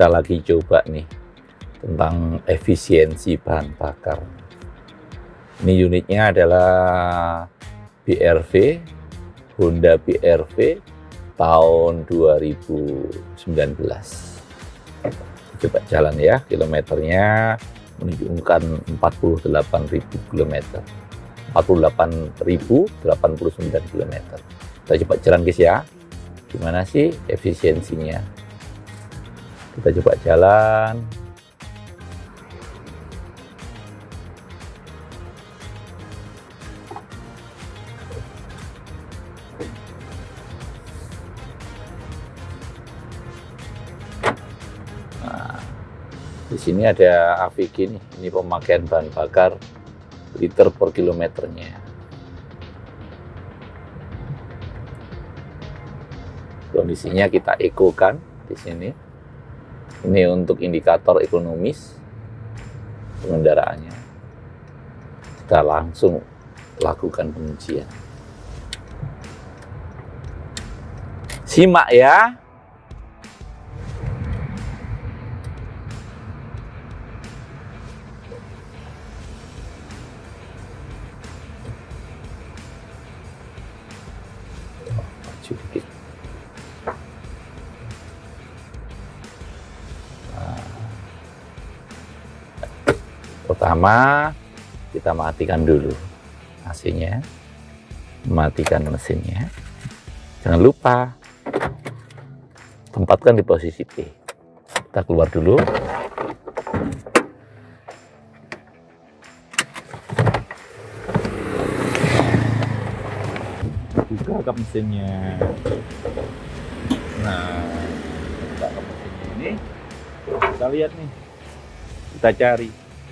kita lagi coba nih tentang efisiensi bahan bakar. Ini unitnya adalah BRV, Honda BRV tahun 2019. Coba jalan ya, kilometernya menunjukkan 48.000 km. 48.089 km. Kita coba jalan guys ya. Gimana sih efisiensinya? Kita coba jalan. Nah, di sini ada AVG nih. Ini pemakaian bahan bakar liter per kilometernya. Kondisinya kita ekokan di sini. Ini untuk indikator ekonomis pengendaraannya. Kita langsung lakukan pengujian. Simak ya. Sedikit. Pertama, kita matikan dulu AC-nya, matikan mesinnya. Jangan lupa tempatkan di posisi P. Kita keluar dulu. Buka kap mesinnya. Nah, buka kap mesinnya ini. Kita lihat nih. Kita cari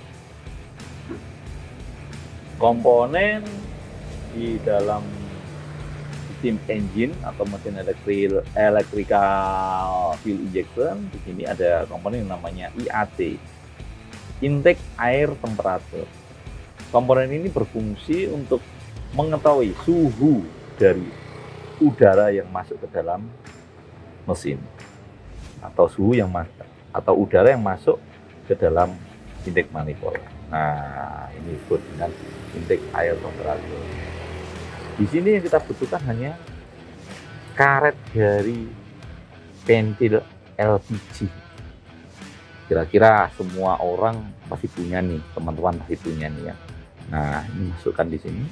komponen di dalam sistem engine atau mesin electrical fuel injection. Di sini ada komponen yang namanya IAT, intake air temperature. Komponen ini berfungsi untuk mengetahui suhu dari udara yang masuk ke dalam mesin atau suhu yang atau udara yang masuk ke dalam intake manifold. Nah, ini disebut dengan intake air temperature. Di sini yang kita butuhkan hanya karet dari pentil LPG. Kira-kira semua orang pasti punya nih, teman-teman pasti punya nih ya. Nah, ini masukkan di sini.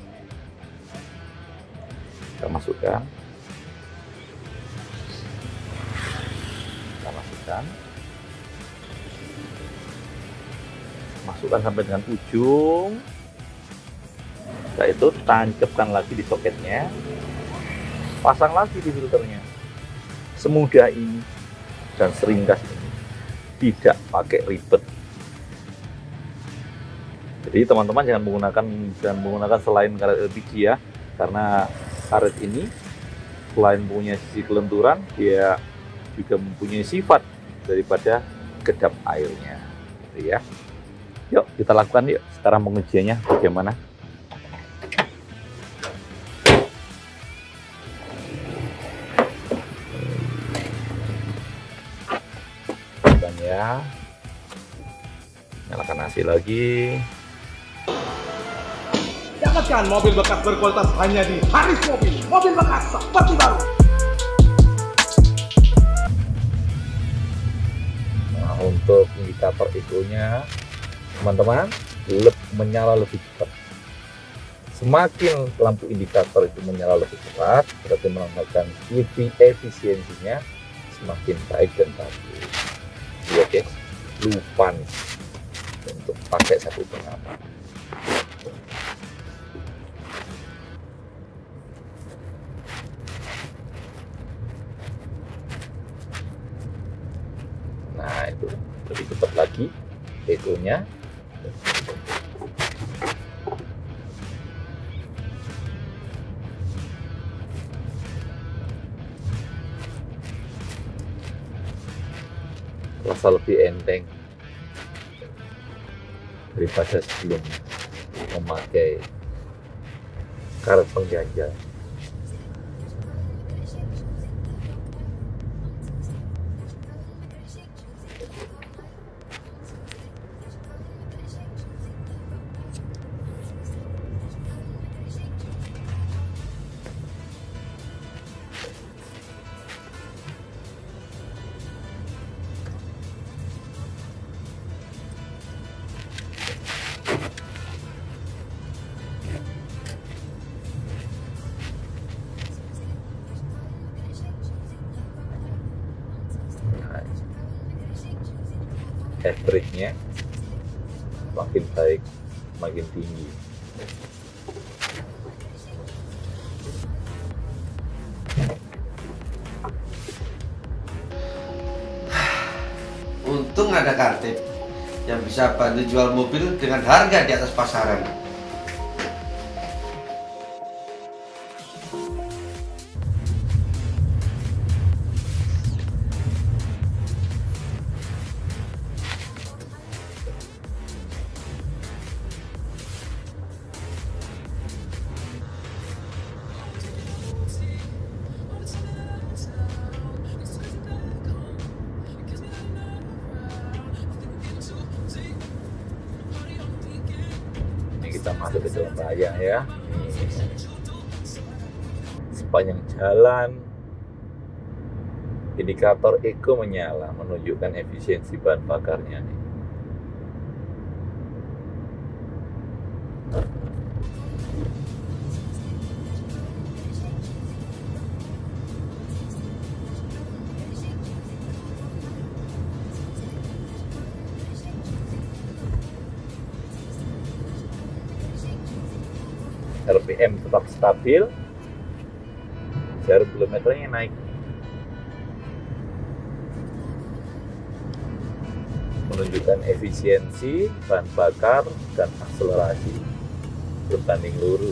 Kita masukkan. Masukkan sampai dengan ujung. Setelah itu tancapkan lagi di soketnya, pasang lagi di filternya. Semudah ini dan seringkas ini, tidak pakai ribet. Jadi teman-teman jangan menggunakan selain karet LPG ya, karena karet ini selain punya sisi kelenturan, dia juga mempunyai sifat daripada kedap airnya, gitu ya. Yuk kita lakukan yuk sekarang pengujiannya bagaimana. Dan ya, nyalakan AC lagi. Dapatkan mobil bekas berkualitas hanya di Haris Mobil. Mobil bekas seperti baru. Nah, untuk indikator eco-nya teman-teman menyala lebih cepat. Semakin lampu indikator itu menyala lebih cepat, berarti menambahkan efisiensinya semakin baik dan bagus. Ya guys, lupa nih untuk pakai satu pengaman. Nah itu lebih cepat lagi eco-nya. Terasa lebih enteng daripada sebelum memakai karet pengganjal. average-nya makin baik, makin tinggi. Untung ada Kartip yang bisa bantu jual mobil dengan harga di atas pasaran. Kita masuk ke jalan raya ya. Sepanjang jalan indikator eco menyala, menunjukkan efisiensi bahan bakarnya nih. RPM tetap stabil, jarum kilometernya naik, menunjukkan efisiensi bahan bakar dan akselerasi berbanding lurus.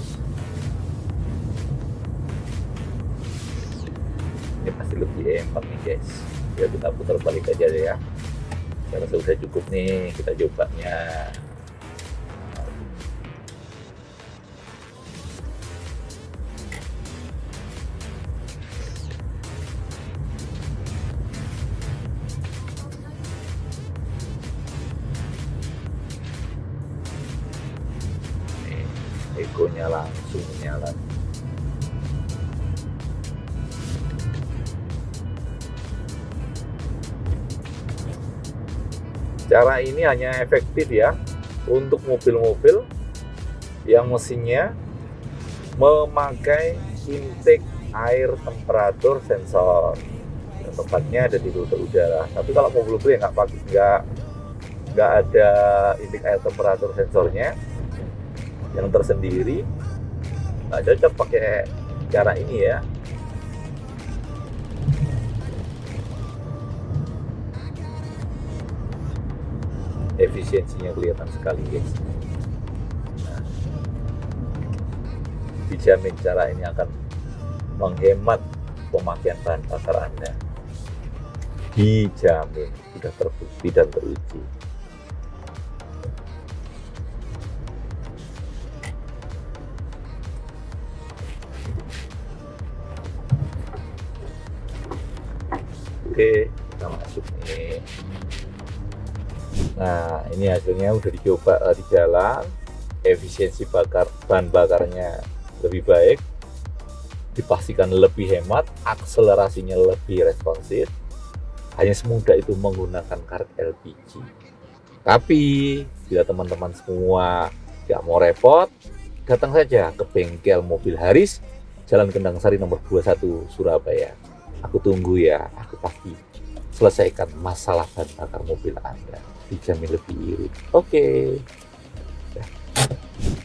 Ini pasti lebih enak nih guys. Ya kita putar balik aja deh ya. Saya rasa sudah cukup nih kita cobanya. Egonya langsung menyala. Cara ini hanya efektif ya untuk mobil-mobil yang mesinnya memakai intake air temperatur sensor. Yang tempatnya ada di filter udara. Tapi kalau mobil-mobil yang nggak ada intake air temperatur sensornya, yang tersendiri, nggak cocok pakai cara ini ya. Efisiensinya kelihatan sekali guys. Nah, dijamin cara ini akan menghemat pemakaian bahan bakar Anda. Dijamin, sudah terbukti dan teruji. Oke, kita masuk nih. Nah, ini hasilnya udah dicoba di jalan. Efisiensi bahan bakarnya lebih baik, dipastikan lebih hemat, akselerasinya lebih responsif. Hanya semudah itu menggunakan karet LPG. Tapi bila teman-teman semua nggak mau repot, datang saja ke bengkel mobil Haris, Jalan Kendang Sari nomor 21 Surabaya. Aku tunggu ya, aku pasti selesaikan masalah bahan bakar mobil Anda. Dijamin lebih irit. Oke.